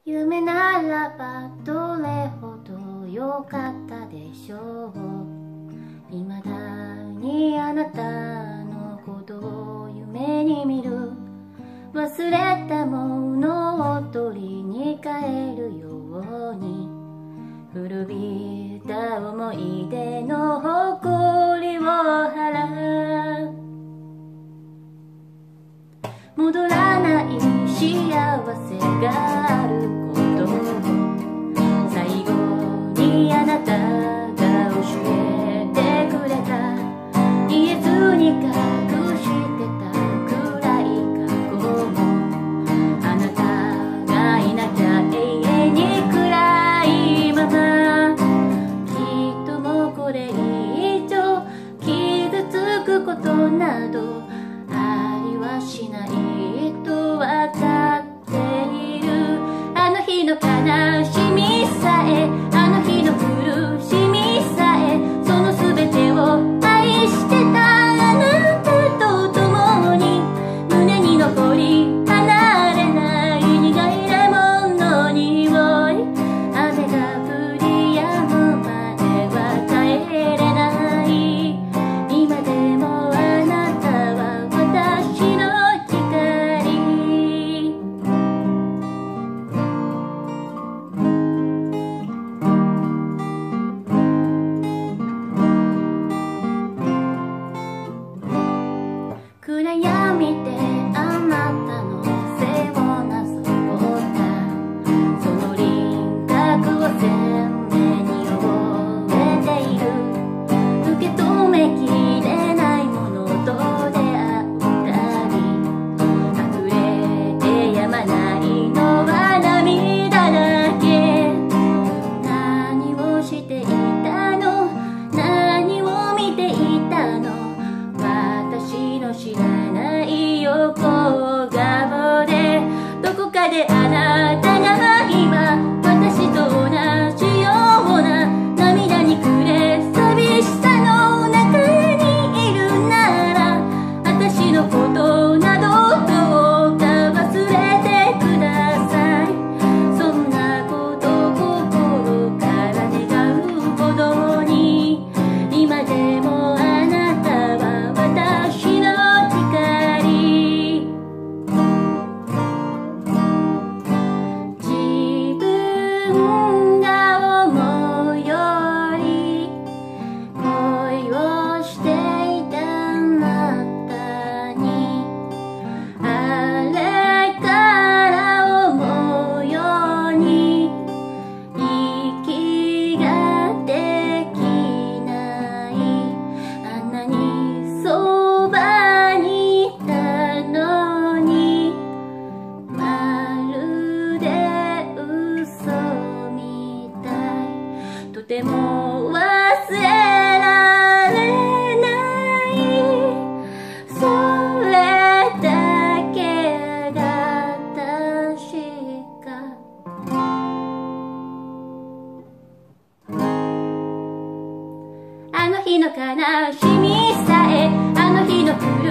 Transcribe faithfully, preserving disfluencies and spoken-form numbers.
夢ならばどれほど良かったでしょう。未だにあなたのことを夢に見る。忘れたものを取りに帰るように、古びた思い出の誇りを払う。戻らない幸せがあることを最後にあなたが教えてくれた。言えずに隠してた暗い過去も、あなたがいなきゃ永遠に暗いまま。きっともうこれ以上傷つくことなどありはしないとわかっている。あの日の悲しみさえ、あの日の苦しみさえ、その全てを愛してたあなたと共に、胸に残り離れない苦いレモンの匂い。雨が降り止むまでは帰れない。今でもあなたは私の光。暗闇であなたの背をなぞったその輪郭を鮮明に覚えている。受け止めきれないものと出会ったり、溢れてやまないのは涙だけ。何をしていたの、何を見ていたの、私の知らない横顔で、どこかであなたが今私と同じような涙に暮れ寂しさの中にいるなら、私のことなどどうか忘れてください。そんなこと心から願うほどに、今でもあなたは私の光。自分が思うより恋をしていたあなたに、あれから思うように息ができない。あんなにそばにいたのに、まるで嘘みたい。とても忘れられない。それだけが確か。あの日の悲しみさえ、あの日の苦